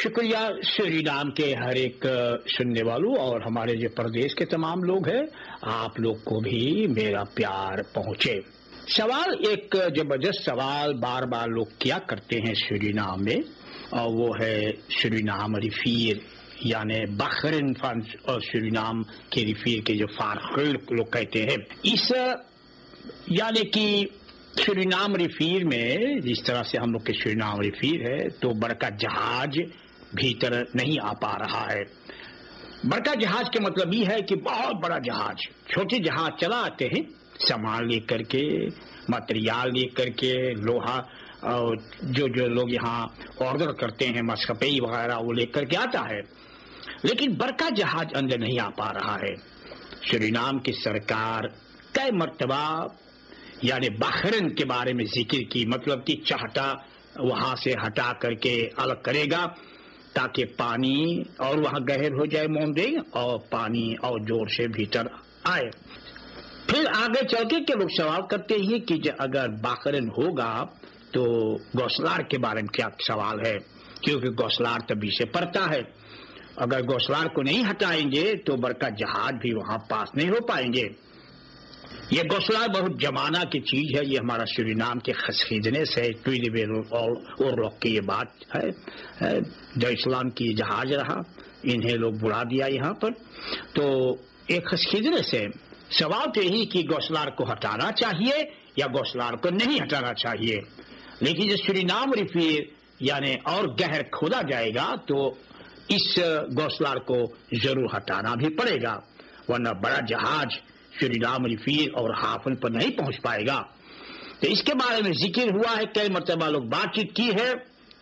شکریہ سورینام کے ہر ایک سننے والوں اور ہمارے جو پردیش کے تمام لوگ ہیں، آپ لوگ کو بھی میرا پیار پہنچے۔ سوال ایک زبردست سوال بار بار لوگ کیا کرتے ہیں سورینام میں، اور وہ ہے سورینام ریفیر یعنی بحرین فنڈ اور سورینام کے ریفیر کے جو فارغ لوگ کہتے ہیں۔ اس یعنی کہ سورینام ریفیر میں جس طرح سے ہم لوگ کے سورینام ریفیر ہے تو بڑکا جہاز بھیتر نہیں آ پا رہا ہے۔ بڑکا جہاز کے مطلب یہ ہے کہ بہت بڑا جہاز، چھوٹے جہاز چلا آتے ہیں سامان لے کر کے، مٹیریال لے کر کے، لوہا اور جو لوگ یہاں آرڈر کرتے ہیں مسکپئی وغیرہ وہ لے کر کے آتا ہے، لیکن بڑکا جہاز اندر نہیں آ پا رہا ہے۔ سورینام کی سرکار کئی مرتبہ یعنی بحرین کے بارے میں ذکر کی، مطلب کہ چاہتا وہاں سے ہٹا کر کے الگ کرے گا تاکہ پانی اور وہاں گہر ہو جائے موندے اور پانی اور زور سے بھیتر آئے۔ پھر آگے چل کے لوگ سوال کرتے ہیں کہ اگر بحرین ہوگا تو گوسلار کے بارے میں کیا سوال ہے، کیونکہ گوسلار تبھی سے پڑتا ہے، اگر گوسلار کو نہیں ہٹائیں گے تو بڑکا جہاز بھی وہاں پاس نہیں ہو پائیں گے۔ یہ گوسلار بہت زمانہ کی چیز ہے، یہ ہمارا سورینام کے خیزنے سے اور لوگ کی یہ بات ہے جو اسلام کی جہاز رہا، انہیں لوگ بلا دیا یہاں پر، تو ایک خیزنے سے سوال تو یہی کہ گوسلار کو ہٹانا چاہیے یا گوسلار کو نہیں ہٹانا چاہیے، لیکن جو سورینام ریفیر یعنی اور گہر کھودا جائے گا تو اس گوسلار کو ضرور ہٹانا بھی پڑے گا، ورنہ بڑا جہاز سورینام ریفیر اور حافظ پر نہیں پہنچ پائے گا۔ تو اس کے بارے میں ذکر ہوا ہے، کئی مرتبہ لوگ بات چیت کی ہے،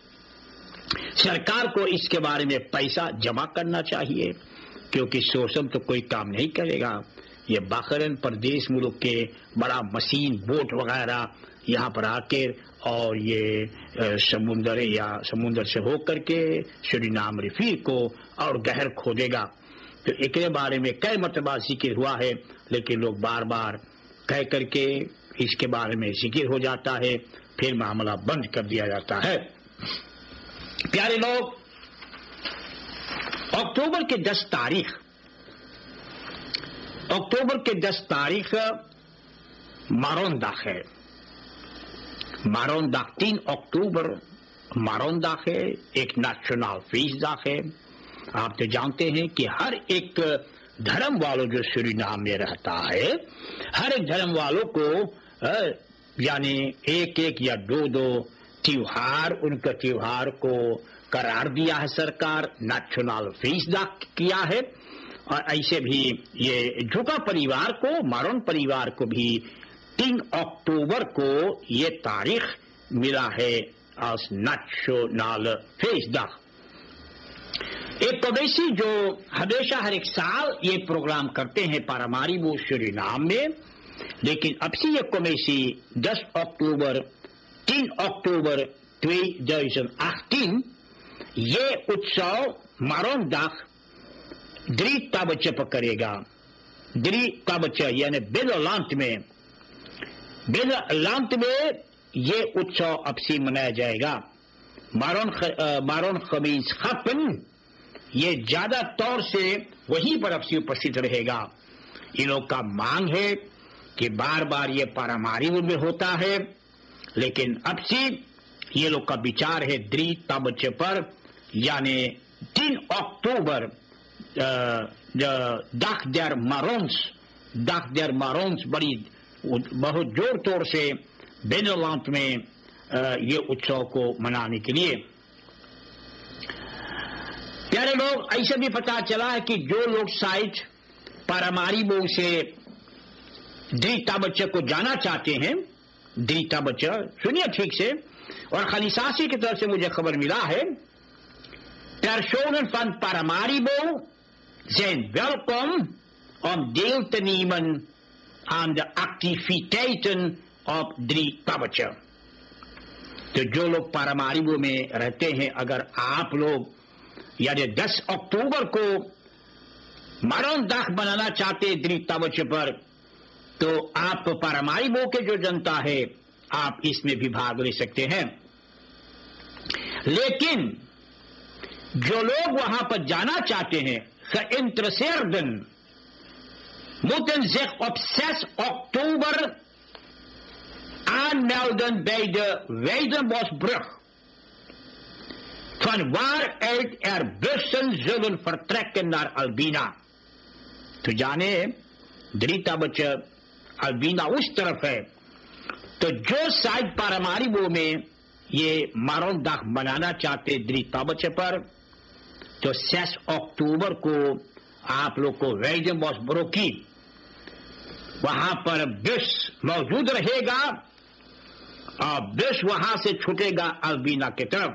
سرکار کو اس کے بارے میں پیسہ جمع کرنا چاہیے، کیونکہ سوشل تو کوئی کام نہیں کرے گا، یہ بحرین پردیش ملک کے بڑا مشین بوٹ وغیرہ یہاں پر آ کے اور یہ سمندر سے ہو کر کے سورینام ریفیر کو اور گہر کھودے گا۔ تو ایک بارے میں کئی مرتبہ ذکر ہوا ہے، لیکن لوگ بار بار کہہ کر کے اس کے بارے میں ذکر ہو جاتا ہے، پھر معاملہ بند کر دیا جاتا ہے۔ پیارے لوگ، اکتوبر کے 10 تاریخ مارون داخ ہے، مارون داخ 3 اکتوبر مارون داخ ہے، ایک نیشنل فیسٹ داخ ہے۔ آپ تو جانتے ہیں کہ ہر ایک دھرم والوں جو سورینام میں رہتا ہے، ہر ایک دھرم والوں کو یعنی ایک یا دو تیوہار، ان کا تیوہار کو قرار دیا ہے سرکار، نیشنل فیسٹ کیا ہے، اور ایسے بھی یہ جھوکا پریوار کو، مارون پریوار کو بھی 3 اکتوبر کو یہ تاریخ ملا ہے as نیشنل فیسٹ ڈے۔ ایک پرویسی جو ہمیشہ ہر ایک سال یہ پروگرام کرتے ہیں پاراماریبو سورینام میں، لیکن اب سے یہ کمیسی 10 اکتوبر 3 اکتوبر 2018 یہ اتسو مارون داخ دری تابچہ پر کرے گا، دری تابچہ یعنی بیلولانت میں یہ اتسو اب سے منایا جائے گا۔ مارون خمیز خپن یہ زیادہ طور سے وہیں پر اب سے اپستھت رہے گا۔ ان لوگ کا مانگ ہے کہ بار بار یہ پاراماریبو میں ہوتا ہے، لیکن اب سے یہ لوگ کا بچار ہے دری تابچے پر، یعنی 3 اکتوبر داخ در مارونس بڑی بہت زور طور سے بینولانت میں یہ اتسو کو منانے کے لیے۔ پیارے لوگ، ایسا بھی پتا چلا ہے کہ جو لوگ سائٹ پاراماریبو سے دری تابچہ کو جانا چاہتے ہیں، دری تابچہ سنیے ٹھیک سے، اور خلیساسی کی طرف سے مجھے خبر ملا ہے، Personen van Paramaribo zijn welkom om deel te nemen aan de activiteiten op Drie Tabbetje. تو جو لوگ پاراماریبو میں رہتے ہیں، اگر آپ لوگ یعنی 10 اکتوبر کو مارون داخ بنانا چاہتے دری تابچے پر، تو آپ پاراماریبو کے جو جنتا ہے آپ اس میں بھی بھاگ لے سکتے ہیں۔ لیکن جو لوگ وہاں پر جانا چاہتے ہیں geïnteresseerden moeten zich op 6 oktober aanmelden bij de Weidenbosbrug, van waaruit er bussen zullen vertrekken naar Albina. تو جانے دریتا بچ البینا اس طرف ہے، تو جو سائڈ پاراماریبو میں یہ مارون داخ بنانا چاہتے دریتا بچ پر، تو 6 اکتوبر کو آپ لوگ کو ویڈنبوسبرگ کی وہاں پر بس موجود رہے گا اور بس وہاں سے چھوٹے گا البینا کی طرف.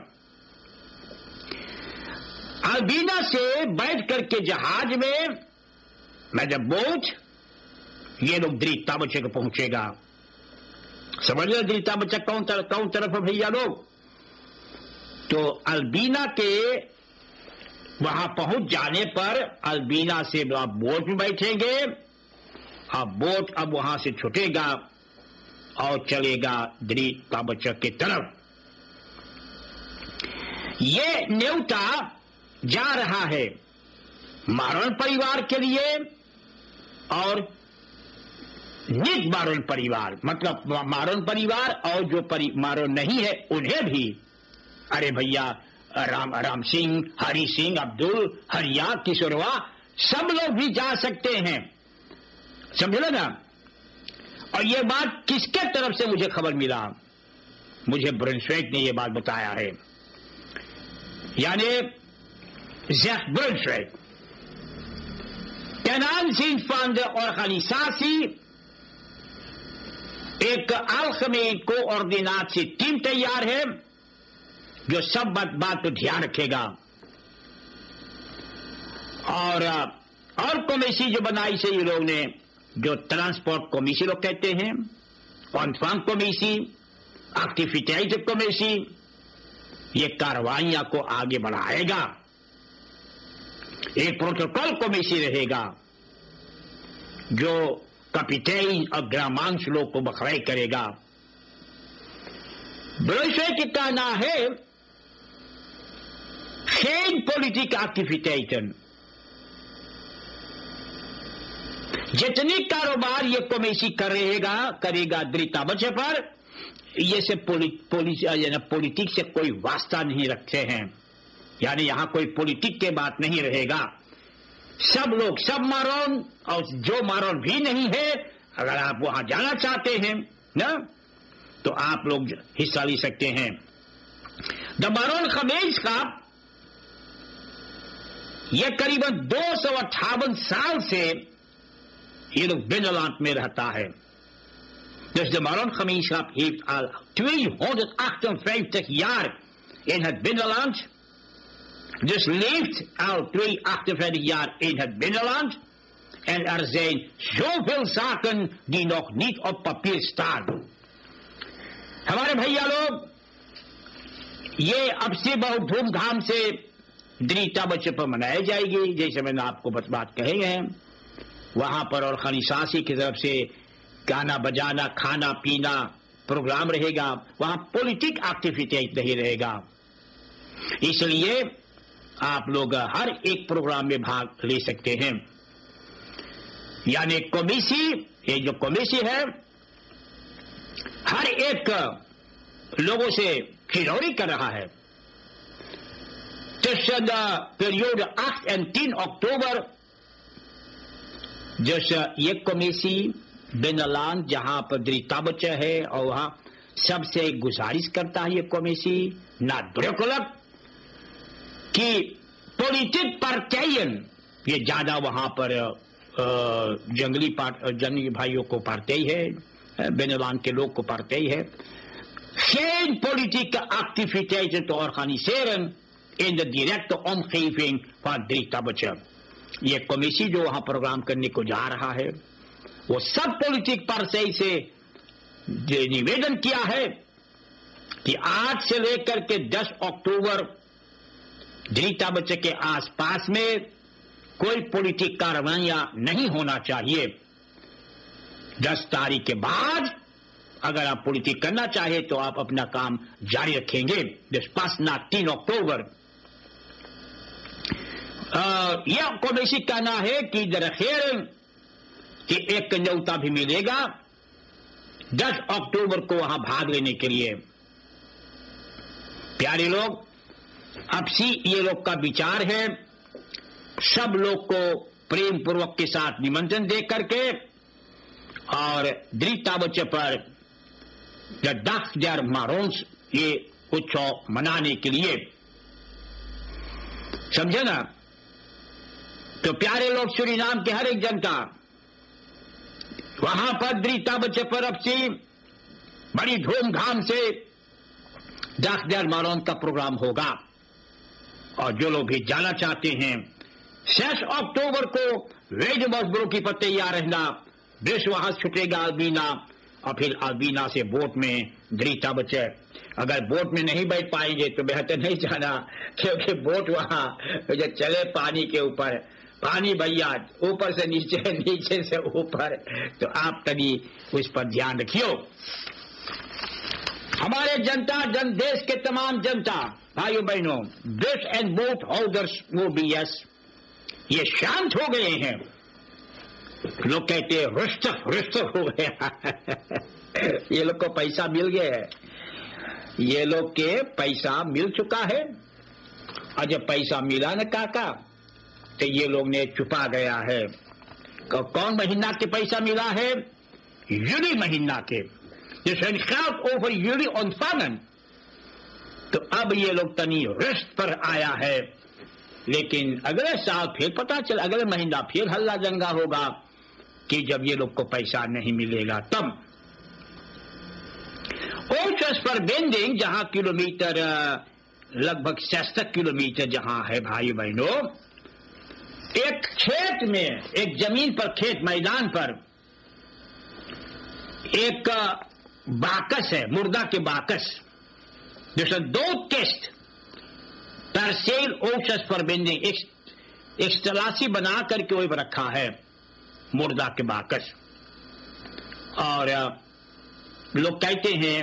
البینا سے بیٹھ کر کے جہاز میں جب بوٹ یہ لوگ دریتا بچے کو پہنچے گا. سمجھ لیں دریتا بچہ کون طرف ہے بھیا لوگ؟ تو البینا کے وہاں پہنچ جانے پر البینا سے آپ بوٹ میں بیٹھیں گے اور بوٹ اب وہاں سے چھٹے گا اور چلے گا دریتا بچہ کی طرف. یہ نیوتا جا رہا ہے مارون پریوار کے لیے اور نیک مارون پریوار، مطلب مارون پریوار اور جو مارون نہیں ہے انہیں بھی. ارے بھیا رام سنگھ، ہری سنگھ، عبدل، ہریا، کشوروا سب لوگ بھی جا سکتے ہیں، سمجھ نا. اور یہ بات کس کے طرف سے مجھے خبر ملا؟ مجھے برنسویک نے یہ بات بتایا ہے، یعنی زیخ برنسویک. Ten aanzien van de organisatie, ایک algemeen coördinatieteam تیار ہے جو سب بات کو دھیان رکھے گا. اور کمیسی جو بنائی سے یہ لوگ نے، جو ٹرانسپورٹ کمیسی لوگ کہتے ہیں، کانفرنس کمیسی، ایکٹیویٹیز کمیسی، یہ کاروائیاں کو آگے بڑھائے گا. ایک پروٹوکول کمیسی رہے گا جو کپیٹین اور گرامانش لوگ کو بخرائی کرے گا. بروشے کی کہنا ہے geen politieke activiteiten. جتنی کاروبار یہ کمیسی کرے گا دریتا بچے پر، یہ سے پولیٹک سے کوئی واسطہ نہیں رکھتے ہیں، یعنی یہاں کوئی پولیٹک کے بات نہیں رہے گا. سب لوگ، سب مارون اور جو مارون بھی نہیں ہے، اگر آپ وہاں جانا چاہتے ہیں نا تو آپ لوگ حصہ لے سکتے ہیں. دا مارون خمیز کا یہ قریباً 258 سال سے یہ لوگ بینلانڈ میں رہتا ہے. Dus de Maron-gemeenschap heeft al 258 jaar in het binnenland. Dus leeft al 258 jaar in het binnenland. En er zijn zoveel zaken die nog niet op papier staan. ہمارے بھیا لوگ یہ اب سے بہت دھوم دھام سے دریتا بچے پر منائی جائے گی، جیسے میں نے آپ کو بات کہے ہیں. وہاں پر اور خنیساسی کی طرف سے گانا بجانا، کھانا پینا پروگرام رہے گا. وہاں پولیٹک ایکٹیویٹی نہیں رہے گا. اس لیے آپ لوگ ہر ایک پروگرام میں بھاگ لے سکتے ہیں. یعنی کمیسی، یہ جو کمیسی ہے ہر ایک لوگوں سے کھیلوڑی کر رہا ہے. tussen de periode 8 en 10 oktober dus یہ کمیسی بینلانڈ جہاں پر دریتا بچہ ہے اور وہاں سب سے گزارش کرتا ہے یہ کمیسی نادرکلک کہ پولیٹک پارٹیین یہ زیادہ وہاں پر جنگلی بھائیوں کو پارتے ہی ہے، بینلانڈ کے لوگ کو پارتے ہی ہے. geen politieke activiteiten te organiseren in de directe omgeving van دریتا بچہ. یہ کمیسی جو وہاں پروگرام کرنے کو جا رہا ہے وہ سب پولیٹک پارٹی سے نویدن کیا ہے کہ آج سے لے کر کے 10 اکتوبر دریتا بچے کے آس پاس میں کوئی پولیٹک کاروائیاں نہیں ہونا چاہیے. 10 تاریخ کے بعد اگر آپ پولیٹک کرنا چاہے تو آپ اپنا کام جاری رکھیں گے. Pas na 10 oktober. یہ کو بیسک کہنا ہے کہ درخیر کہ ایک نیوتا بھی ملے گا 10 اکتوبر کو وہاں بھاگ لینے کے لیے. پیارے لوگ، اب سی یہ لوگ کا وچار ہے سب لوگ کو پریم پوروک کے ساتھ نمنترن دے کر کے اور دریتا بچے پر ڈاک جار مارونس یہ اتسو منانے کے لیے. سمجھے نا؟ تو پیارے لوگ، سورینام کے ہر ایک جنتا وہاں پر دریتا بچے پر اب سے بڑی دھوم دھام سے ڈاک جار مارون کا پروگرام ہوگا. اور جو لوگ بھی جانا چاہتے ہیں 6 اکتوبر کو ویج مزدوروں کی پر تیار رہنا. دیش وہاں چھٹے گا البینا اور پھر البینا سے بوٹ میں دریتا بچے. اگر بوٹ میں نہیں بیٹھ پائیں گے تو بہتر نہیں جانا، کیونکہ بوٹ وہاں جو چلے پانی کے اوپر، پانی بھیا اوپر سے نیچے، نیچے سے اوپر، تو آپ کبھی اس پر دھیان رکھیو. ہمارے جنتا دیش کے تمام جنتا بھائیوں بہنوں، دس اینڈ بوٹ ہولڈرس وہ بھی یس یہ شانت ہو گئے ہیں. لوگ کہتے ہیں رشت ہو گیا. یہ لوگ کو پیسہ مل گیا ہے، یہ لوگ کے پیسہ مل چکا ہے. اور جب پیسہ ملا نا کاکا تو یہ لوگ نے چھپا گیا ہے. کون مہینہ کے پیسہ ملا ہے؟ یولی مہینہ کے. اوور یولی اونفانن. تو اب یہ لوگ تنی رشت پر آیا ہے. لیکن اگلے سال پھر پتا چل، اگلے مہینہ پھر ہلہ جنگا ہوگا کہ جب یہ لوگ کو پیسہ نہیں ملے گا تب. اوچس پر بینڈنگ جہاں کلومیٹر لگ بھگ 66 کلومیٹر جہاں ہے بھائی بہنوں، ایک کھیت میں، ایک زمین پر، کھیت میدان پر ایک باکس ہے، مردہ کے باکس، جیسے 2 ٹیسٹ ترسیل اوچس پر بینڈنگ ایک تلاسی بنا کر کے وہ رکھا ہے مردہ کے باکس. اور لوگ کہتے ہیں،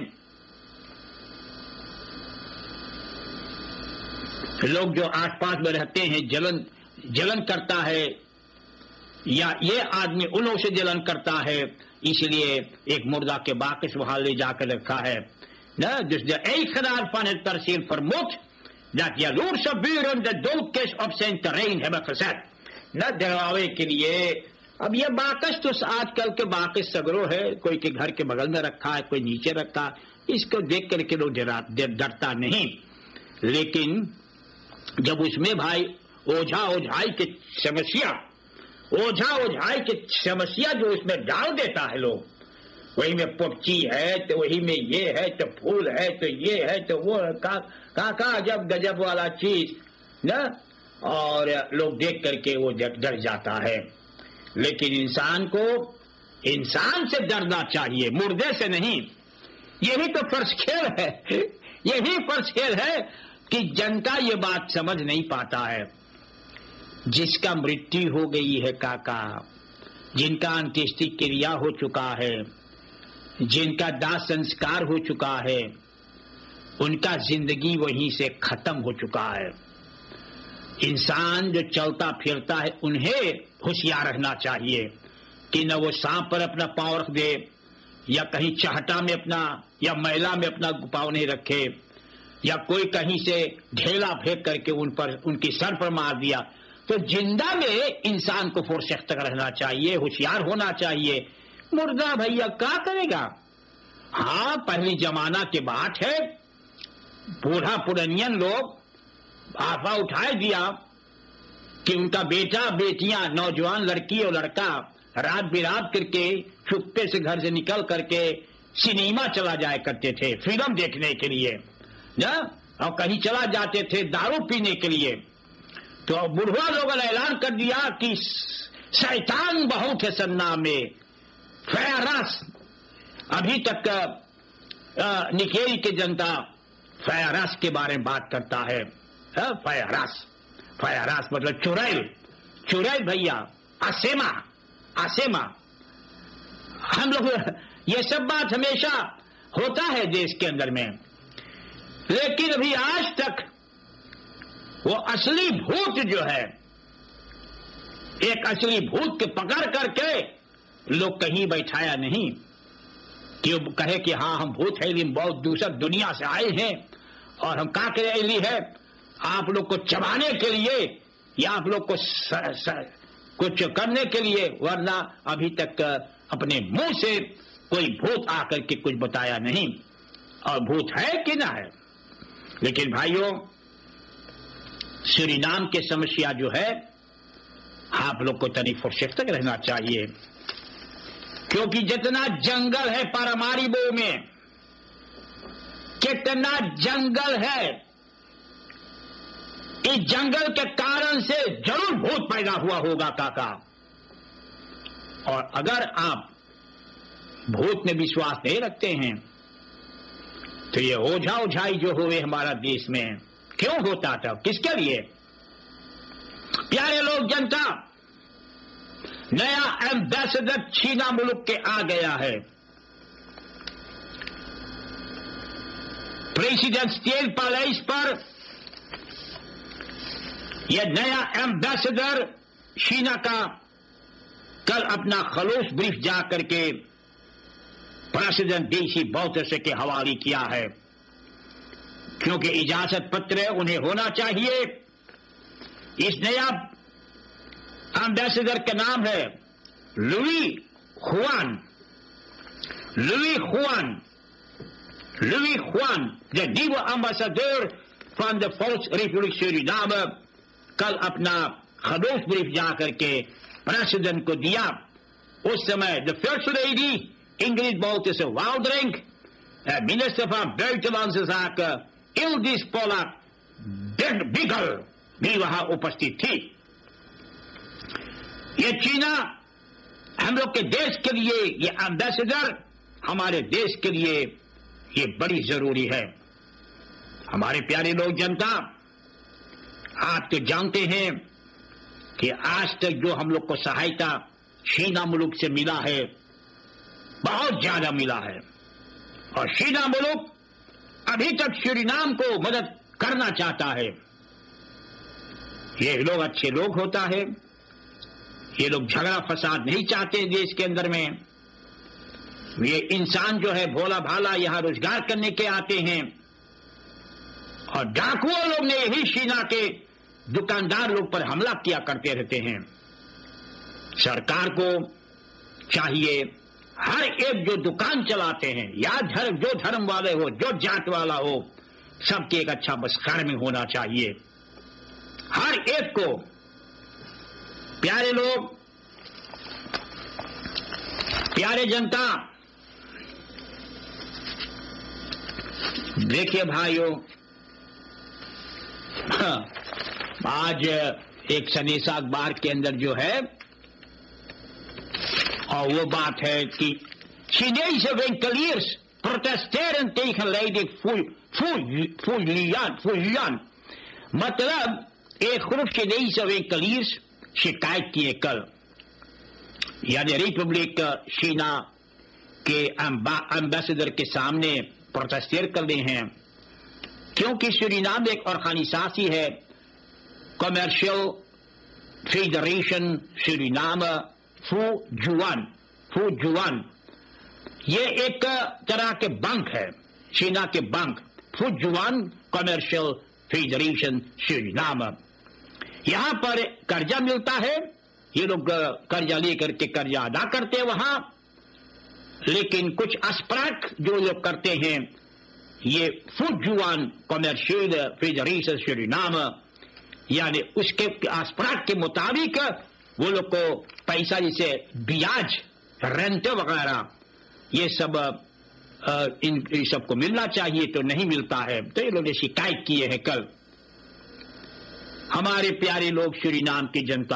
لوگ جو آس پاس میں رہتے ہیں جلن کرتا ہے، یا یہ آدمی انہوں سے جلن کرتا ہے، اس لیے ایک مردہ کے باکس وہاں لے جا کر رکھا ہے. Dus de eigenaar van het perceel vermoedt dat jaloerse buren de doodkist op zijn terrein hebben gezet. نہ دلواوے کے لیے. اب یہ باکس تو آج کل کے باکس سگرو ہے، کوئی کے گھر کے بغل میں رکھا ہے، کوئی نیچے رکھا، اس کو دیکھ کر کے لوگ ڈرتا نہیں. لیکن جب اس میں بھائی اوجھائی کی سمسیا جو اس میں ڈال دیتا ہے لوگ، وہی میں پپچی ہے تو وہی میں یہ ہے تو پھول ہے تو یہ ہے تو وہ کا جب گجب والا چیز نا، اور لوگ دیکھ کر کے وہ ڈر جاتا ہے. لیکن انسان کو انسان سے ڈرنا چاہیے، مردے سے نہیں. یہی تو فرض کھیل ہے، یہی فرض کھیل ہے کہ جنتا یہ بات سمجھ نہیں پاتا ہے. جس کا مرتیو ہو گئی ہے کاکا، جن کا انتیشٹی کریا ہو چکا ہے، جن کا داہ سنسکار ہو چکا ہے، ان کا زندگی وہیں سے ختم ہو چکا ہے. انسان جو چلتا پھرتا ہے انہیں ہوشیار رہنا چاہیے کہ نہ وہ سانپ پر اپنا پاؤں رکھ دے، یا کہیں چہٹا میں اپنا یا میلا میں اپنا پاؤں نہیں رکھے، یا کوئی کہیں سے ڈھیلا پھینک کر کے ان کی سر پر مار دیا. تو زندہ میں انسان کو فرصت رہنا چاہیے، ہوشیار ہونا چاہیے. مردہ بھیا کیا کرے گا؟ ہاں پہلی زمانہ کی بات ہے، بوڑھا پرنین لوگ آفا اٹھائے دیا کہ ان کا بیٹا بیٹیاں، نوجوان لڑکی اور لڑکا رات برات کر کے چھپے سے گھر سے نکل کر کے سنیما چلا جایا کرتے تھے فلم دیکھنے کے لیے، اور کہیں چلا جاتے تھے دارو پینے کے لیے. تو بڑھوا لوگوں نے اعلان کر دیا کہ شیطان بہو کے سننا میں فیراس. ابھی تک نکیری کے جنتا فیراس کے بارے میں بات کرتا ہے. فیراس مطلب چوریل بھیا، آسیما. ہم لوگ یہ سب بات ہمیشہ ہوتا ہے دیش کے اندر میں، لیکن ابھی آج تک وہ اصلی بھوت جو ہے एक असली भूत के पकड़ करके लोग कहीं बैठाया नहीं कि वो कहे कि हाँ हम भूत है, लेकिन बहुत दूसर दुनिया से आए हैं और हम क्या करे ली है आप लोग को चबाने के लिए या आप लोग को कुछ करने के लिए, वरना अभी तक अपने मुंह से कोई भूत आकर के कुछ बताया नहीं। और भूत है कि ना है। लेकिन भाइयों, सूरीनाम की समस्या जो है आप लोग को तनिक फुर्सत तक रहना चाहिए, क्योंकि जितना जंगल है पारामारिबो में, कितना जंगल है, इस जंगल के कारण से जरूर भूत पैदा हुआ होगा काका। और अगर आप भूत में विश्वास नहीं रखते हैं तो ये ओझा ओझाई जो हुए हमारा देश में क्यों होता था, किसके लिए? प्यारे लोग जनता, नया एम्बेसडर चीना मुल्क के आ गया है। प्रेसिडेंट स्टेट पैलेस पर यह नया एम्बेसडर चीना का कल अपना खलूस ब्रीफ जा करके प्रेसिडेंट डीसी बौद्धर के हवाले किया है, क्योंकि इजाजत पत्र उन्हें होना चाहिए। इस नया एम्बेसडर का नाम है लुई हुआन, the new ambassador from the first republic Suriname कल अपना खलूस ब्रीफ जा करके प्रेसिडेंट को दिया। उस समय the first lady Ingrid Boltese Woudering, minister van Buitenlandse Zaken Ildis Polak Bigel भी वहां उपस्थित थी। ये चीना हम लोग के देश के लिए, ये एम्बेसडर हमारे देश के लिए ये बड़ी जरूरी है। हमारे प्यारे लोग जनता, आप तो जानते हैं कि आज तक जो हम लोग को सहायता चीना मुल्क से मिला है बहुत ज्यादा मिला है, और चीना मुल्क अभी तक सूरीनाम को मदद करना चाहता है। ये लोग अच्छे लोग होता है, ये लोग झगड़ा फसाद नहीं चाहते देश के अंदर में। ये इंसान जो है भोला भाला यहां रोजगार करने के आते हैं, और डाकुओं लोग ने यही चीना के दुकानदार लोग पर हमला किया करते रहते हैं। सरकार को चाहिए हर एक जो दुकान चलाते हैं, या जो धर्म वाले हो, जो जात वाला हो, सबके एक अच्छा बस कर्म होना चाहिए हर एक को। प्यारे लोग, प्यारे जनता, देखिए भाइयों, आज एक सनेसा अखबार के अंदर जो है, और वो बात है कि Chinese winkeliers protesteren tegen leiding Fujian। मतलब एक ग्रुप Chinese winkeliers शिकायत किए कल, यानी रिपब्लिक चीना के एम्बेसडर के सामने प्रोटेस्टेट कर रहे हैं, क्योंकि सूरीनाम एक ऑर्गेनाइजेशन है, कमर्शियल फेडरेशन सूरीनाम फूजुआन। ये एक तरह के बैंक है, चीना के bank, Fujian commercial federation Suriname. यहां पर कर्जा मिलता है, ये लोग कर्जा लेकर के कर्जा अदा करते हैं वहां, लेकिन कुछ अस्प्राक जो लोग करते हैं, ये फूजुआन कमर्शियल फेडरेशन सूरीनाम, यानी उसके अस्प्राक के मुताबिक वो लोग को पैसा जैसे ब्याज, रेंट वगैरह ये सब इन सबको मिलना चाहिए, तो नहीं मिलता है, तो ये लोग ने शिकायत किए हैं कल। हमारे प्यारे लोग सूरीनाम की जनता,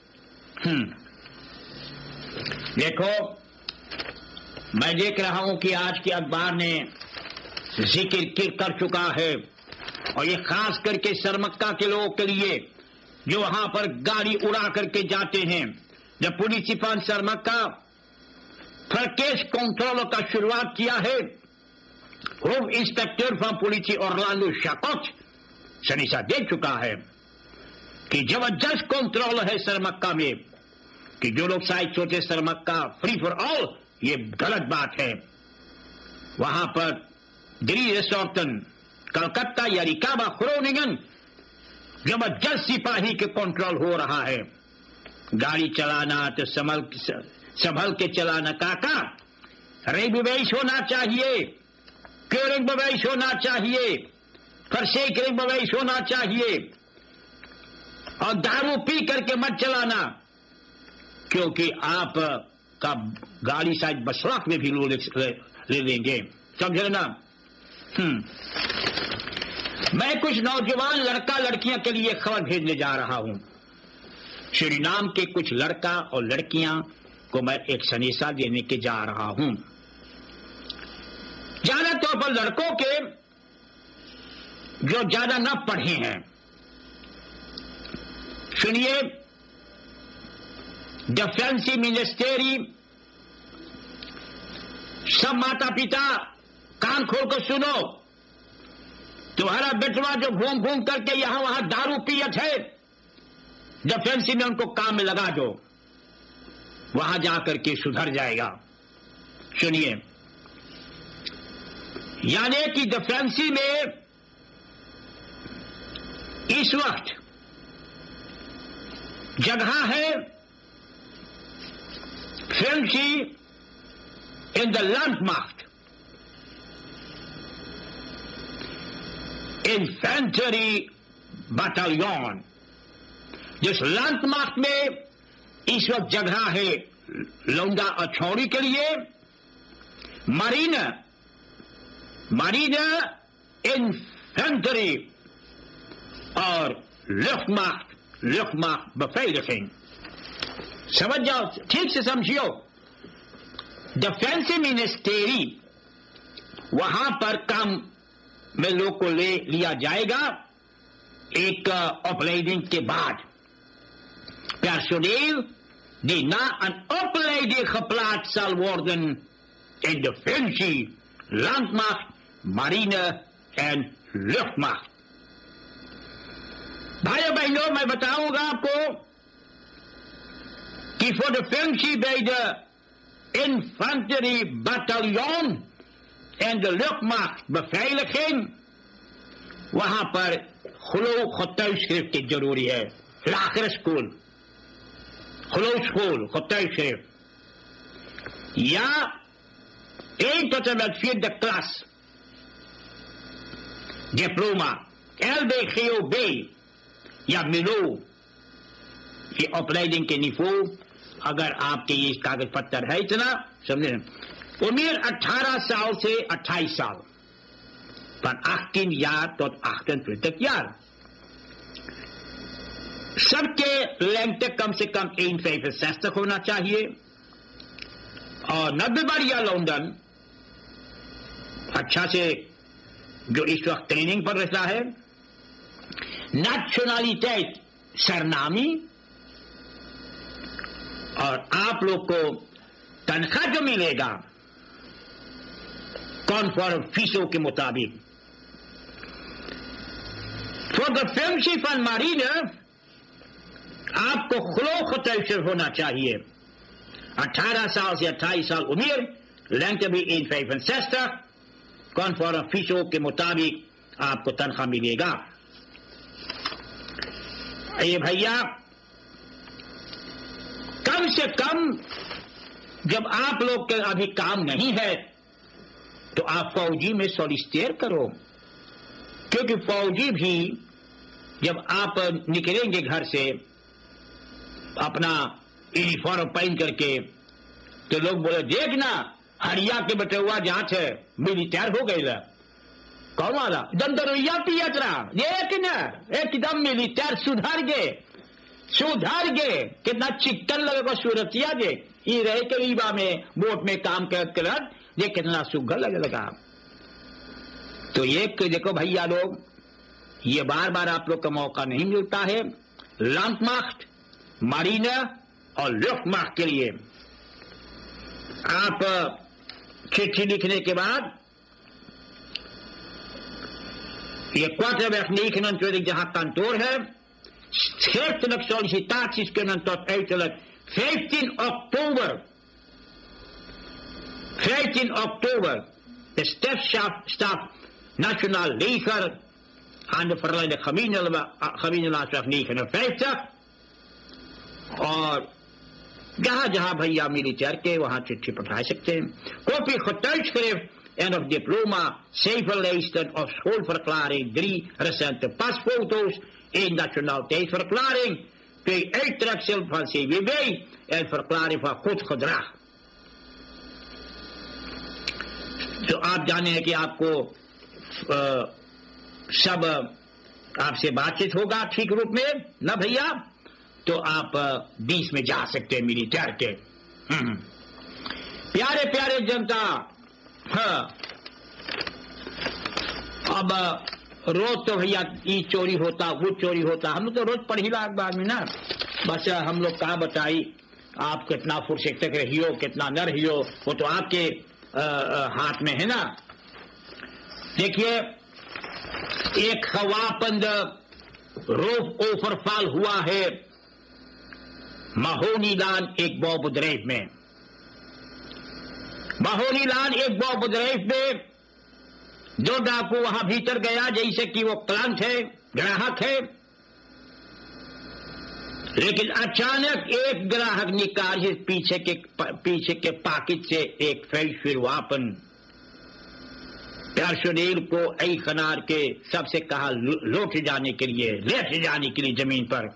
देखो, मैं देख रहा हूं कि आज के अखबार ने जिक्र कर चुका है, और ये खास करके सरमक्का के लोगों के लिए जो वहां पर गाड़ी उड़ा करके जाते हैं। जब पुलिस सरमक्का फ्रकेश कंट्रोल का शुरुआत किया है, home inspector from police Orlando शाकोच सनीसा दे चुका है کہ زبردست کنٹرول ہے سر مکہ میں کہ جو لوگ شاید سوچے سر مکہ فری فار آل، یہ غلط بات ہے. وہاں پر دلی ریسورٹن کلکتہ یا ریکابا خرونگن زبردست سپاہی کے کنٹرول ہو رہا ہے. گاڑی چلانا تو سنبھل کے چلانا کاکا. ریگویش ہونا چاہیے، کیورنگ بویش ہونا چاہیے، فرسیکرنگ بویش ہونا چاہیے، اور دارو پی کر کے مت چلانا، کیونکہ آپ کا گاڑی شاید بسراق میں بھی لے لیں گے. سمجھے نا؟ میں کچھ نوجوان لڑکا لڑکیاں کے لیے خبر بھیجنے جا رہا ہوں. سورینام کے کچھ لڑکا اور لڑکیاں کو میں ایک سنیسا دینے کے جا رہا ہوں. زیادہ طور پر لڑکوں کے جو زیادہ نہ پڑھے ہیں. سنیے، ڈیفینسی منسٹری، سب ماتا پتا کان کھول کر سنو. تمہارا بیٹوا جو گھوم گھوم کر کے یہاں وہاں دارو پیت ہے، ڈیفینسی میں ان کو کام میں لگا دو، وہاں جا کر کے سدھر جائے گا. سنیے، یعنی کہ ڈیفینسی میں اس وقت جگہ ہے فرینچی in the landmark infantry battalion. جس لینڈ مارک میں اس وقت جگہ ہے لونڈا اور چھوڑی کے لیے، مارین انفینٹری اور لیفٹ مارک بفیلسنگ. سمجھ جاؤ، ٹھیک سے سمجھیو. ڈیفینسی منسٹری وہاں پر کام میں لوگ کو لے لیا جائے گا ایک opleiding کے بعد. Personeel die na een opleiding geplaatst zal worden in defensie, landmacht, marine en luchtmacht. بھائیو بہنوں، میں بتاؤں گا آپ کو کہ فور ڈیفینسی bij de infanterie bataljon en de luchtmacht beveiliging وہاں پر خلو خطۂ شریف کی ضروری ہے. لاخر اسکول، خلو اسکول، خطۂ شریف یا ایک tot en met 4e klas diploma LBGOB یا ملو. یہ opleiding کے niveau اگر آپ کے یہ کاغذ پتر ہے اتنا سمجھیں. عمر 18 سال سے 28 سال، van 18 jaar tot 28 jaar. سب کے لینگتھ کم سے کم 1,65 ہونا چاہیے، اور 90 بار یا لندن اچھا سے جو اس وقت ٹریننگ پر رہتا ہے. نیشنلٹیٹ سرنامی، اور آپ لوگ کو تنخواہ جو ملے گا کانفرم فیسوں کے مطابق. For the friendship and marine آپ کو خلو خطۂ ہونا چاہیے. 18 سال سے 28 سال عمر، لینگتھ بھی 1,65، کانفرم فیسوں کے مطابق آپ کو تنخواہ ملے گا. یہ بھیا کم سے کم جب آپ لوگ کے ابھی کام نہیں ہے تو آپ فوجی میں سولیسٹر کرو، کیونکہ فوجی بھی جب آپ نکلیں گے گھر سے اپنا یونیفارم پہن کر کے تو لوگ بولے دیکھنا ہریا کے بٹے ہوا جہاں سے ملٹر ہو گئی. کون والا دم درویا پیت رہا ایک نا ایک دم ملٹر سدھر گے کتنا چکن لگے گا صورتیا دے یہ رہے قریبا میں بوٹ میں کام کر یہ کتنا سگھر لگے لگا. تو ایک دیکھو بھیا لوگ، یہ بار بار آپ لوگ کا موقع نہیں ملتا ہے. لینڈ مارک، مارین اور لیفٹ مارک کے لیے آپ چٹھی لکھنے کے بعد یہ کوارٹر ویخ نیکھن جہاں کنٹور ہے schriftelijk sollicitaties kunnen tot uiterlijk 15 oktober de staf Nationaal Leger aan de verleide Gemeenelaansweg 59 और जहां जहां भैया मिलिटर के वहां चिट्ठी पठा सकते हैं. Kopie getuigschrift en of diploma, cijferlijsten of schoolverklaring, 3 recente pasfoto's, 1 nationaliteitsverklaring, 2 uittreksel van CWW en verklaring van goed gedrag. तो आप जाने हैं कि आपको सब आपसे बातचीत होगा ठीक रूप में ना भैया, तो आप 20 में जा सकते हैं मिलिटर के. प्यारे प्यारे जनता, हाँ अब रोज तो भैया ये चोरी होता वो चोरी होता, हम लोग तो रोज पढ़ ही अखबार में ना. बस हम लोग कहाँ बताई आप कितना फुर्सत तक रही हो कितना न रही हो, वो तो आपके हाथ में है ना. देखिए एक खवापंद रोफ ओवरफॉल हुआ है माहोनीलान एक बौबुदरेफ में. माहोनीलान एक बौबुदरेफ में 2 डाकू वहां भीतर गया जैसे कि वो क्लाइंट है, ग्राहक है, लेकिन अचानक एक ग्राहक निकाल पीछे के पॉकेट से एक फैल वापन पर्सोनेल को आई खनार के सबसे कहा लेट जाने के लिए जमीन पर.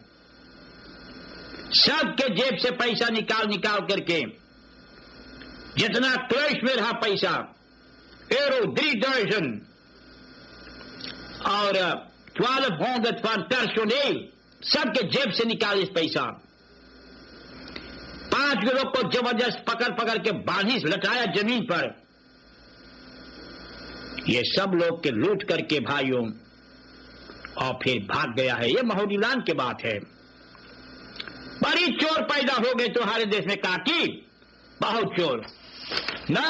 सबके जेब से पैसा निकाल करके जितना कैश में रहा पैसा, एरो 3 दर्जन और 1200 फॉर पर्सोनेल, सबके जेब से निकाल इस पैसा. 5 लोग को जबरदस्त पकड़ के बांधिस लटाया जमीन पर. ये सब लोग के लूट करके भाइयों और फिर भाग गया है. ये माहोनीलान की बात है. बड़ी चोर पैदा हो गए तुम्हारे देश में काकी, बहुत चोर ना.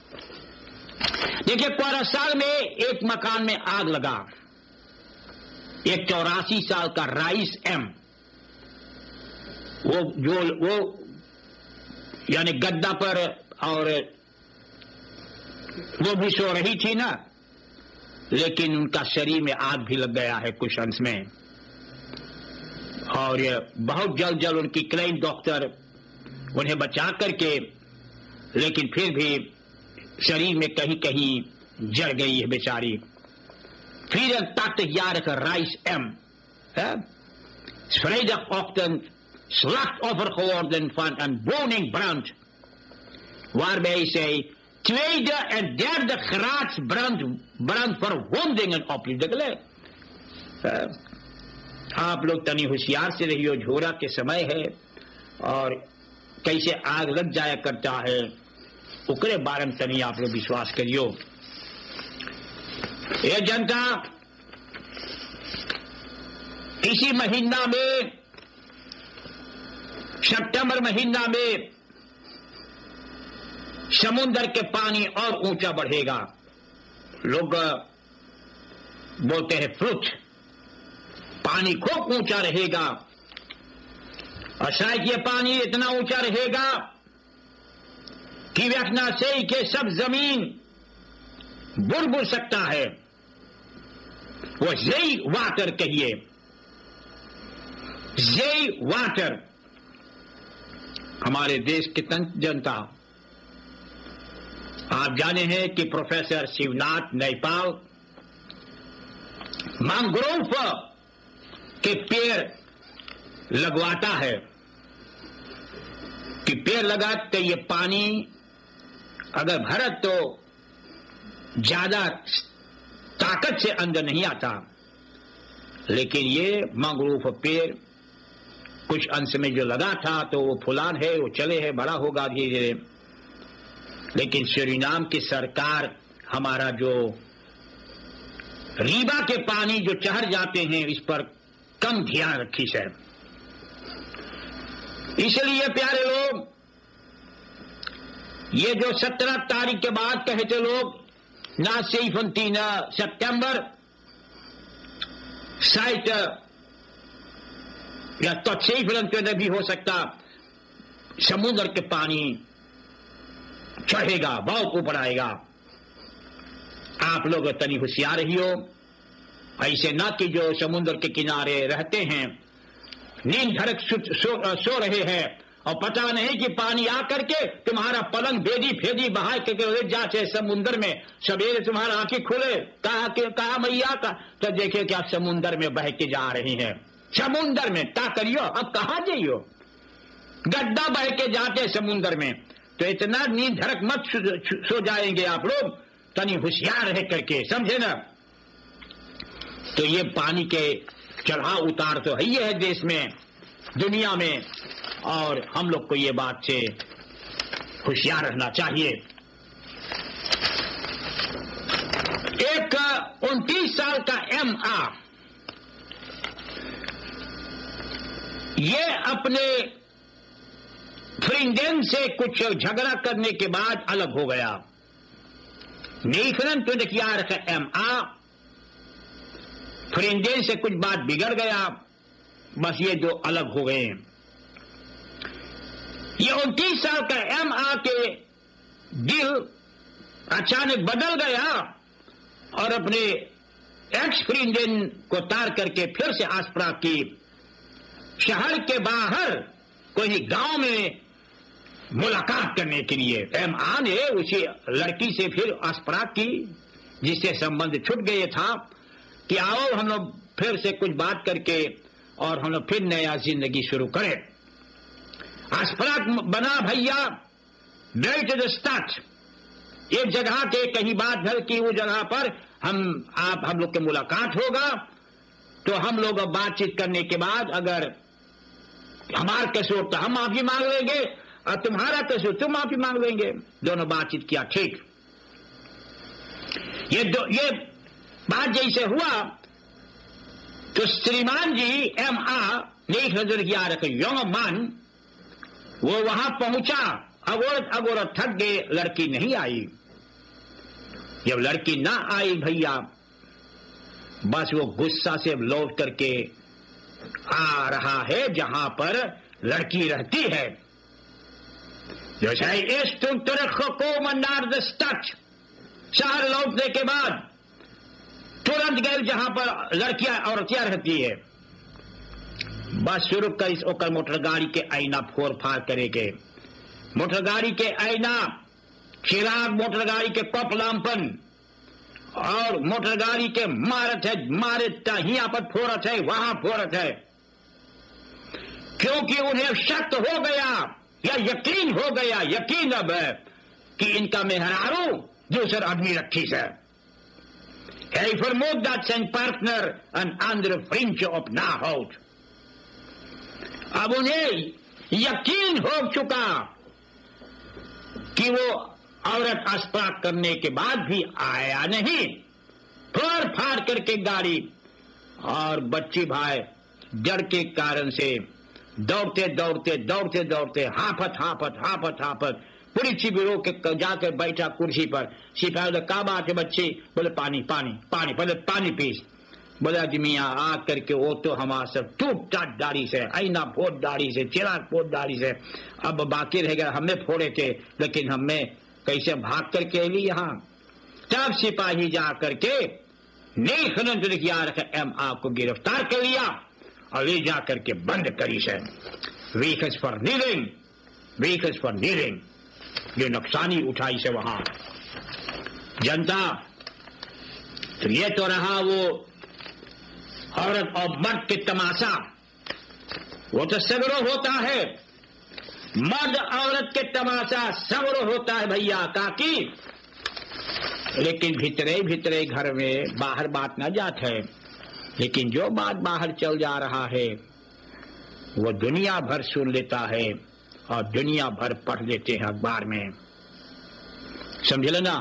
देखिए क्वारासाल में एक मकान में आग लगा. एक 84 साल का राइस एम, वो यानी गद्दा पर और वो भी सो रही थी ना, लेकिन उनका शरीर में आग भी लग गया है कुछ अंश में. और बहुत जल्द उनकी क्लाइंट डॉक्टर उन्हें बचा करके, लेकिन फिर भी शरीर में कहीं कहीं जल गई है बेचारी. Vier tachtigjarige Reis M. Vrijdagochtend slachtoffer geworden van een woningbrand. Waarbij zij 2e en 3e graads brandverwondingen opliep. आप लोग तनी होशियार से रहियो, झोरा के समय है और कैसे आग लग जाया करता है उकरे बारे में तनी आप लोग विश्वास करियो. ये जनता इसी महीना में, सितंबर महीना में समुद्र के पानी और ऊंचा बढ़ेगा. लोग बोलते हैं फ्लूट, पानी खूब ऊंचा रहेगा और शायद ये पानी इतना ऊंचा रहेगा कि व्यक्ना से के सब जमीन बुर सकता है. वो ज़ेई वाटर कहिए, ज़ेई वाटर. हमारे देश की जनता आप जाने हैं कि प्रोफेसर शिवनाथ नैपाल मैंग्रोव के पेड़ लगवाता है कि पेड़ लगाते ये पानी अगर भरा तो ज्यादा ताकत से अंदर नहीं आता, लेकिन ये मैंग्रोव पेड़ कुछ अंश में जो लगा था तो वो फुलान है, वो चले है, बड़ा होगा धीरे धीरे. लेकिन सूरीनाम की सरकार हमारा जो रीवा के पानी जो चढ़ जाते हैं इस पर कम ध्यान रखी है. इसलिए प्यारे लोग, ये जो 17 तारीख के बाद कहते लोग ना 17 सितंबर seit या तत्सेफलन तो भी हो सकता समुद्र के पानी चढ़ेगा, बहुत ऊपर आएगा। आप लोग तनी होशियार रहियो, ऐसे ना कि जो समुद्र के किनारे रहते हैं नींद धड़क सो रहे हैं और पता नहीं कि पानी आकर के तुम्हारा पलंग बेदी फेदी बहा के ले जाते समुद्र में, सवेरे तुम्हारा आंखें खुले कहा मैया का तो देखे कि आप समुद्र में बह के जा रही हैं। समुद्र में ता करियो, अब कहा जाइयो, गड्ढा बह के जाते समुद्र में। तो इतना नींद धड़क मत सो जाएंगे आप लोग, तनी होशियार रह करके, समझे ना। तो ये पानी के चढ़ाव उतार तो है ही है देश में, दुनिया में, और हम लोग को ये बात से होशियार रहना चाहिए। एक 29 साल का MA ये अपने फ्रेंड से कुछ झगड़ा करने के बाद अलग हो गया। नीखरन तो किया रखा MA फ्रेंड से कुछ बात बिगड़ गया, बस ये दो अलग हो गए। ये 29 साल का MA के दिल अचानक बदल गया और अपने एक्स फ्रेंड को तार करके फिर से आसपरा की शहर के बाहर कोई गांव में मुलाकात करने के लिए MA ने उसी लड़की से फिर आसपरा की जिससे संबंध छूट गए था कि आओ हम लोग फिर से कुछ बात करके और हम लोग फिर नया जिंदगी शुरू करें। आसपरा बना भैया वेरी टू द स्टार्ट, एक जगह के कहीं बात भर की उस जगह पर हम लोग की मुलाकात होगा। तो हम लोग अब बातचीत करने के बाद अगर हमारा कसूर तो हम माफी मांग लेंगे और तुम्हारा कसूर तुम माफी मांग लेंगे। दोनों बातचीत किया, ठीक। ये बात जैसे हुआ तो श्रीमान जी MA ने एक नजर किया रखे यंग मैन, वो वहां पहुंचा, अगोरत थक गए, लड़की नहीं आई। जब लड़की ना आई भैया, बस वो गुस्सा से लौट करके आ रहा है जहां पर लड़की रहती है। जैसे इस तुम को मंदार दस्तक शहर लौटने के बाद तुरंत गए जहां पर लड़कियां औरतियां रहती है, बस शुरू कर इस ओकर मोटर गाड़ी के आईना फोड़ फाड़ करेंगे। मोटर गाड़ी के आईना, चिराग, मोटर गाड़ी के कप लामपन और मोटर गाड़ी के मारत है, मारे यहाँ पर फोड़त है, वहां फोड़त है, क्योंकि उन्हें शक हो गया या यकीन हो गया, यकीन अब है कि इनका मेहरारू दूसरा आदमी रखी से। Hij vermoedt dat zijn partner een andere vriendje op nahoudt. अब उन्हें यकीन हो चुका कि वो औरत अस्पताल करने के बाद भी आया नहीं, फोड़ फाड़ करके गाड़ी, और बच्ची भाई डर के कारण से दौड़ते दौड़ते दौड़ते दौड़ते हाफत पूरी चिबिरो के जाकर बैठा कुर्सी पर। सिपाही बोले का बात है बच्चे? बोले पानी पानी पानी, पहले पानी पीस। बोले मियाँ आ करके वो तो हमारा सब टूट टाट दाढ़ी से, आईना फोड़ दाढ़ी से, चिराग फोड़ दाढ़ी से, अब बाकी रह गया हमें फोड़े थे, लेकिन हमें कैसे भाग करके ली यहाँ। तब सिपाही जा करके नहीं खनन किया रखा MA को गिरफ्तार कर लिया और ले जा करके बंद करी से। Vehicles for kneeling, vehicles for kneeling, ये नुकसानी उठाई से वहां जनता। तो ये तो रहा वो औरत और मर्द के तमाशा, वो तो सगरो होता है, मर्द औरत के तमाशा सगरो होता है भैया काकी। लेकिन भीतरे भीतरे घर में बाहर बात ना जात है, लेकिन जो बात बाहर चल जा रहा है वो दुनिया भर सुन लेता है और दुनिया भर पढ़ लेते हैं अखबार में। समझ लेना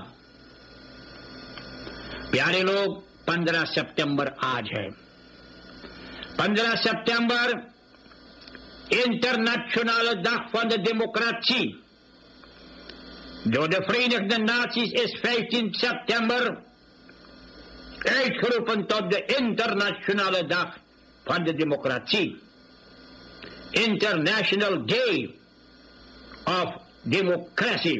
प्यारे लोग, 15 सितंबर आज है। 15 सितंबर Internationale Dag van de Democratie. Door de Verenigde Naties is 15 september uitgeroepen tot de Internationale Dag van de Democratie. International day of democracy.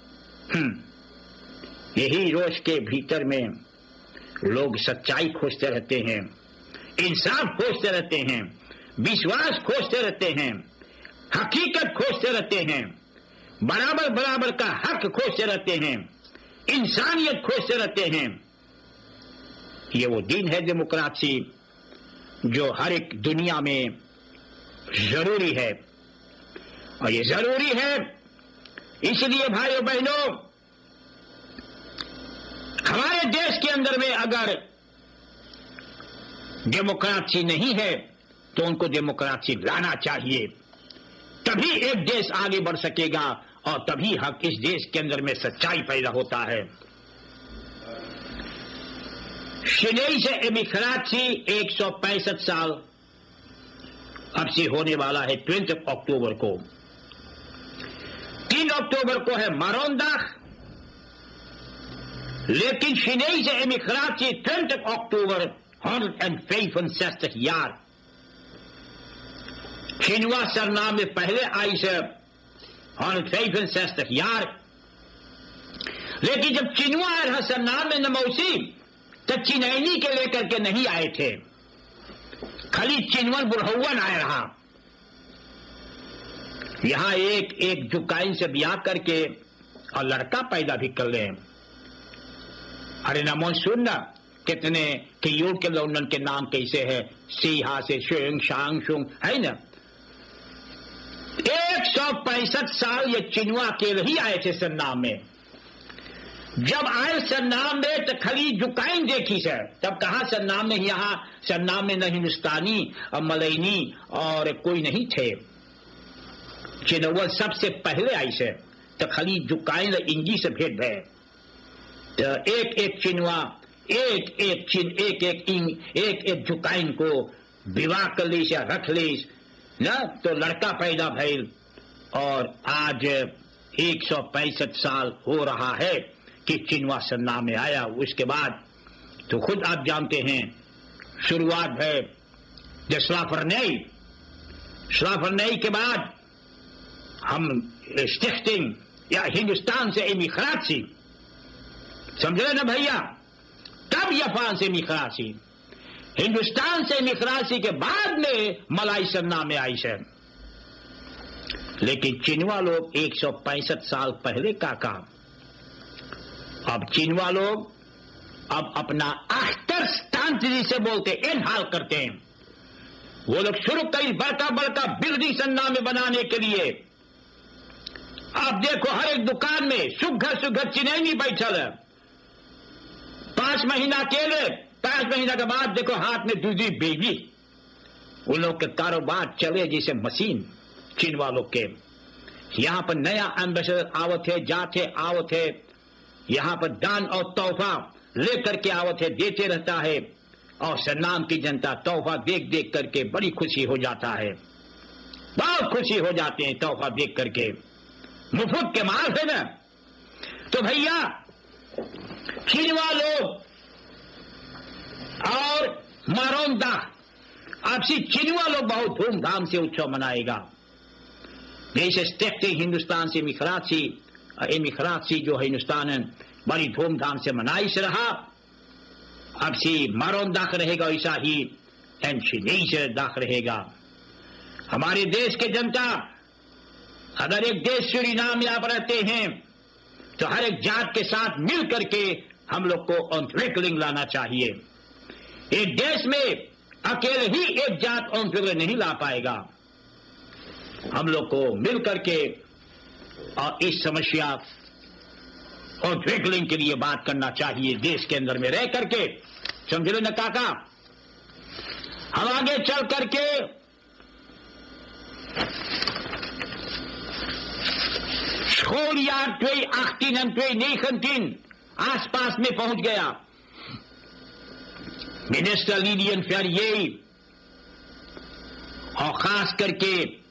यही रोज के भीतर में लोग सच्चाई खोजते रहते हैं, इंसाफ खोजते रहते हैं, विश्वास खोजते रहते हैं, हकीकत खोजते रहते हैं, बराबर बराबर का हक खोजते रहते हैं, इंसानियत खोजते रहते हैं। ये वो दिन है डेमोक्रेसी जो हर एक दुनिया में जरूरी है। और ये जरूरी है इसलिए भाइयों बहनों, हमारे देश के अंदर में अगर डेमोक्रेसी नहीं है तो उनको डेमोक्रेसी लाना चाहिए, तभी एक देश आगे बढ़ सकेगा और तभी हक इस देश के अंदर में सच्चाई पैदा होता है। शिनेइसे डेमोक्रेसी 165 साल अब से होने वाला है 20 अक्टूबर को। 3 अक्टूबर को है मारोंदाख, लेकिन शिनेइसे डेमोक्रेसी 20 अक्टूबर 165 jaar। छिनवा सरनाम में पहले आई से 165 jaar, लेकिन जब चिनवा आया रहा सरनाम में नमौसी तो चिनैनी के लेकर के नहीं आए थे, खाली चिनवन बुढ़वन आया रहा। यहां एक जुकाइन से ब्याह करके और लड़का पैदा भी कर ले। अरे नमो सुन कितने क्रियोल के लौंडन के नाम कैसे है, सीहा से शुंग शांग शुंग है ना। 165 साल ये चिनवा के ही आए थे सरनाम में। जब आए सरनाम में तो खाली जुकाइन देखी सर, तब कहा सरनाम में, यहां सरनाम में न हिंदुस्तानी और मलैनी और कोई नहीं थे। चिनवा सबसे पहले आई से तो खाली जुकाइन इंगी से भेद है। तो एक चिनवा एक जुकाइन को विवाह कर ली या रख ली ना, तो लड़का पैदा भइल। और आज 165 साल हो रहा है कि चिनवा सरनाम में आया। उसके बाद तो खुद आप जानते हैं शुरुआत है स्लाफरनेई। स्लाफरनेई के बाद हम स्टिख्टिंग या हिंदुस्तान से डेमोक्रेसी, समझे ना भैया। तब जापान से डेमोक्रेसी, हिंदुस्तान से डेमोक्रेसी के बाद में मलाई सरनाम में आई से। लेकिन चिनवा लोग 165 साल पहले का काम। अब चिनवा लोग अब अपना अख्तरस्तान जिसे बोलते इन हाल करते हैं। वो लोग शुरू कई बड़का बड़का बिल्डिंग सरनाम में बनाने के लिए। आप देखो हर एक दुकान में सुघर सुघर चिनैनी बैठल है, 5 महीना अकेले, 5 महीना के बाद देखो हाथ में दूसरी बेबी। उन लोग के कारोबार चले जैसे मशीन। चिनवा लोग के यहां पर नया एम्बेसडर आवत है, जाते आवत है, यहां पर दान और तोहफा लेकर के आवत है, देते रहता है। और सरनाम की जनता तोहफा देख देख करके बड़ी खुशी हो जाता है, बहुत खुशी हो जाते हैं तोहफा देख करके। मुफ्त के माल है ना। तो भैया चिनवा लोग और मारोंदा आपसी चिनवा लोग बहुत धूमधाम से उत्सव मनाएगा। देश देखते हिंदुस्तान से डेमोक्रेसी जो है हिंदुस्तान है बड़ी धूमधाम से मनाई से रहा। अब से मारोंदा रहेगा ऐसा ही नहीं से दाख रहेगा। हमारे देश के जनता अगर एक देश सूरीनाम में आप रहते हैं तो हर एक जात के साथ मिल करके हम लोग को ऑनफ्लिकलिंग लाना चाहिए। एक देश में अकेले ही एक जात ऑनफ्लिकलिंग नहीं ला पाएगा। हम लोग को मिल करके और इस समस्या ऑनफ्लिकलिंग के लिए बात करना चाहिए देश के अंदर में रह करके। समझ लो ना काका। हम आगे चल करके schooljaar 2018 en 2019 आसपास में पहुंच गया। मिनिस्टर लीडियन फेरिये और खास करके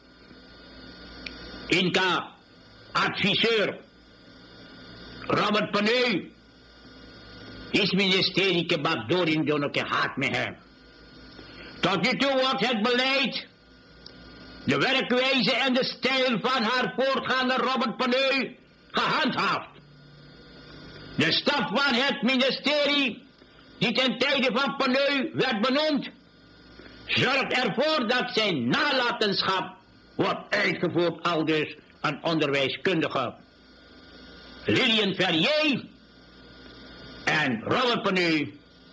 इनका ऑफिसर रॉबर्ट पनेल इस मिनिस्ट्री के बागडोर इन दोनों के हाथ में है। 22 wordt het beleid de werkwijze en de stijl van haar voorganger Robert Paneu gehandhaafd. De staf van het ministerie, die ten tijde van Paneu werd benoemd, zorgt ervoor dat zijn nalatenschap wordt uitgevoerd aldus aan onderwijskundige Lilian Ferrier en Robert Paneu.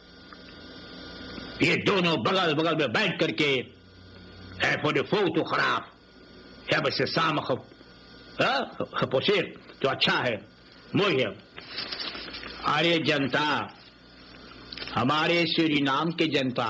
ये दोनों बगल बगल में बैठ करके voor de fotograaf hebben ze samen geposeerd. तो अच्छा है, मोई है. अरे जनता, हमारे सूरीनाम के जनता,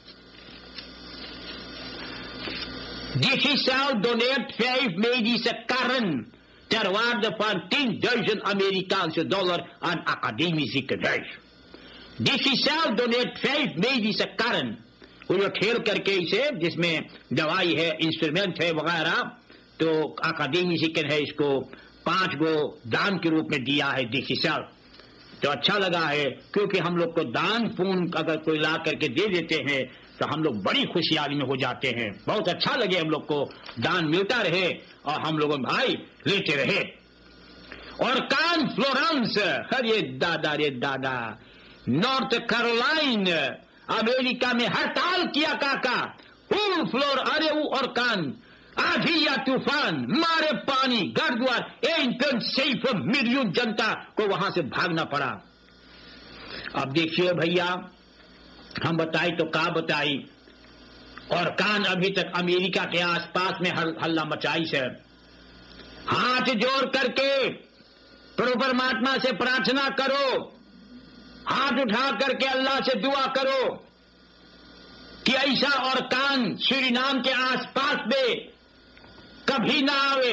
Digicel doneert 5 medische karren ter waarde van $10.000 Amerikaanse aan academisch ziekenhuis. Digicel doneert 5 medische karren, वो जो खेल करके इसे जिसमें दवाई है, इंस्ट्रूमेंट है वगैरह, तो अकादमी शिकन है, इसको 5 गो दान के रूप में दिया है डिजिटल. तो अच्छा लगा है, क्योंकि हम लोग को दान पुण्य अगर कोई ला करके दे देते हैं तो हम लोग बड़ी खुशहाली में हो जाते हैं. बहुत अच्छा लगे हम लोग को, दान मिलता रहे और हम लोग भाई लेते रहे. और कान फ्लोरेंस, अरे दादा रे दादा, नॉर्थ कैरोलिना अमेरिका में हड़ताल किया काका. फुल फ्लोर, अरे वो और कान, आधी या तूफान, मारे पानी, घर द्वार, 1.6 मिलियन जनता को वहां से भागना पड़ा. अब देखिए भैया, हम बताई तो का बताई, और कान अभी तक अमेरिका के आसपास में हल्ला मचाई से. हाथ जोड़ करके प्रभु परमात्मा से प्रार्थना करो, हाथ उठा करके अल्लाह से दुआ करो कि ऐसा और कान सूरीनाम के आसपास में कभी ना आवे.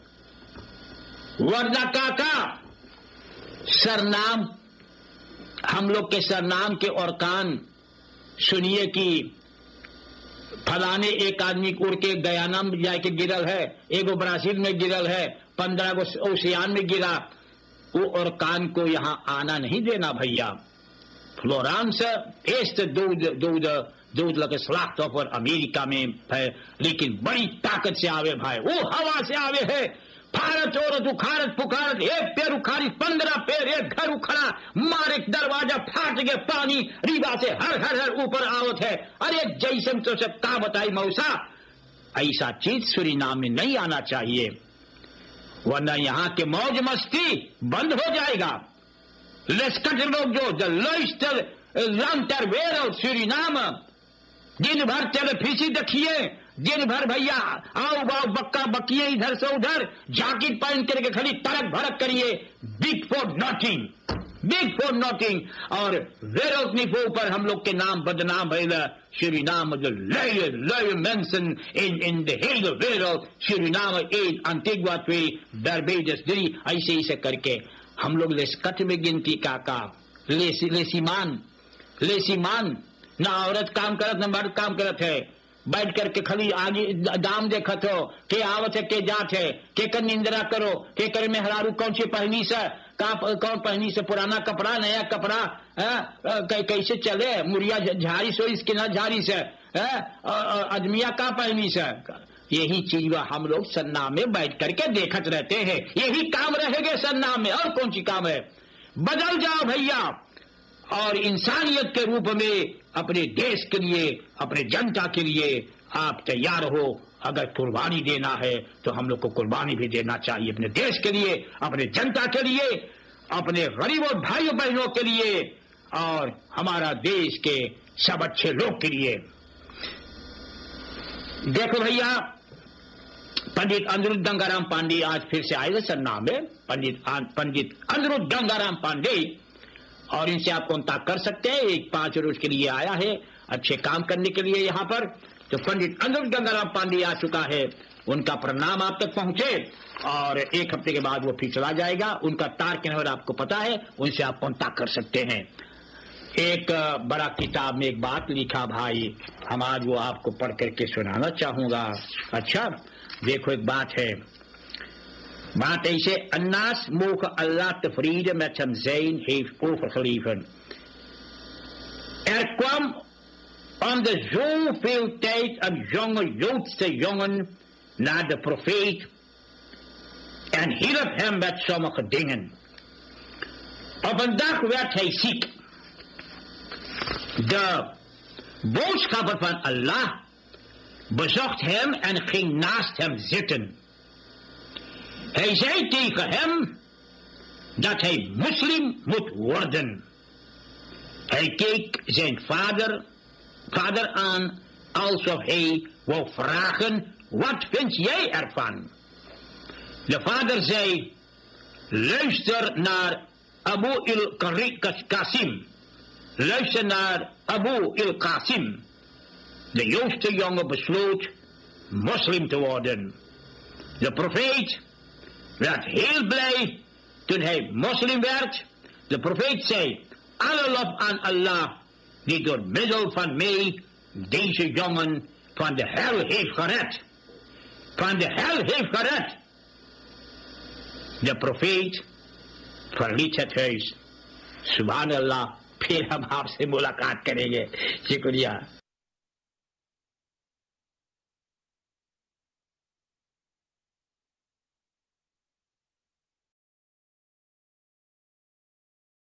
वरना काका सरनाम, हम लोग के सरनाम के और कान सुनिए कि फलाने एक आदमी उड़ के गयाना में जाके गिरल है, एगो ब्राजील में गिरल है, 15 गो ओशियान में गिरा. वो और कान को यहां आना नहीं देना भैया. फ्लोरेंस ist दूध लगे स्लाख्त पर अमेरिका में है, लेकिन बड़ी ताकत से आवे भाई, वो हवा से आवे है. भारत औरत उखाड़त पुकारत, एक पैर उखाड़ी 15 पैर, एक घर उखड़ा, मारे दरवाजा फाट के पानी रीवा से हर हर हर ऊपर आवत है. अरे जैसे तो सब का बताई मौसा, ऐसा चीज सूरीनाम में नहीं आना चाहिए, वरना यहाँ के मौज मस्ती बंद हो जाएगा. लेस्कट लोग जो द लॉइस्टर लंटर वेरल सूरीनाम, दिन भर टेलीफिसी देखिए, दिन भर भैया आओ बाओ बक्का बकिए इधर से उधर, जैकेट पहन करके खाली तरक भड़क करिए, big for nothing, big for nothing. और वेरल निफो पर हम लोग के नाम बदनाम भैया. सूरीनाम जो लय मेंशन इन द हेल वेरल, सूरीनाम इन अंटिग्वा ट्वे बर्बेडस दी, ऐसे ऐसे करके हम लोग लेस्कट में गिनती काका. लेसीमान ना औरत काम करत ना मर्द काम करत है, बैठ करके खाली आगे दाम देखत हो, के आवत है के जात है, के कर निंद्रा करो, के कर में हरारू कौन सी पहनी से, कौन पहनी से, पुराना कपड़ा नया कपड़ा, कैसे चले, मुरिया झाड़ी सो इसके ना झाड़ी से, आदमिया का पहनी से. यही चीज हम लोग सन्ना में बैठ करके देखत रहते हैं. यही काम रहेगा सन्ना में, और कौन सी काम है. बदल जाओ भैया, और इंसानियत के रूप में अपने देश के लिए, अपने जनता के लिए आप तैयार हो. अगर कुर्बानी देना है तो हम लोग को कुर्बानी भी देना चाहिए, अपने देश के लिए, अपने जनता के लिए, अपने गरीबों भाइयों बहनों के लिए, और हमारा देश के सब अच्छे लोग के लिए. देखो भैया, पंडित अनिरुद्ध गंगाराम पांडे आज फिर से आए सर नाम है, पंडित अनिरुद्ध गंगाराम पांडे, और इनसे आप कांटेक्ट कर सकते हैं. एक 5 रोज के लिए आया है अच्छे काम करने के लिए यहाँ पर. तो पंडित अनिरुद्ध गंगाराम पांडे आ चुका है, उनका प्रणाम आप तक पहुंचे, और 1 हफ्ते के बाद वो फिर चला जाएगा. उनका तार के नंबर आपको पता है, उनसे आप कांटेक्ट कर सकते हैं. एक बड़ा किताब में एक बात लिखा भाई, हम आज वो आपको पढ़ करके सुनाना चाहूंगा. अच्छा देखो, एक बात है, बात ऐसे, अन्नास mogen Allah tevreden met hem zijn heeft overgeleverd. Kwam om de zoveel tijd een jonge Joodse jongen naar de profeet en hielp hem met sommige dingen. Op een dag werd hij ziek. De boodschapper van Allah bezocht hem en ging naast hem zitten. Hij zei tegen hem dat hij moslim moet worden. Hij keek zijn vader aan alsof hij wou vragen: wat vind jij ervan? De vader zei: luister naar Abu il-Qasim. Luister naar Abu il-Qasim. De Joodse jongen besloot moslim te worden. De profeet werd heel blij toen hij moslim werd. De profeet zei: alle lof aan Allah, die door middel van mij deze jongen van de hel heeft gered. Van de hel heeft gered. De profeet verliet het huis. Subhanallah, फिर हम आपसे मुलाकात करेंगे। शुक्रिया।